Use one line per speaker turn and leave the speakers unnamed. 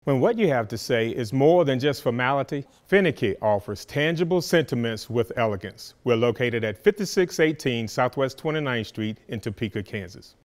When what you have to say is more than just formality, Finicky offers tangible sentiments with elegance. We're located at 5618 Southwest 29th Street in Topeka, Kansas.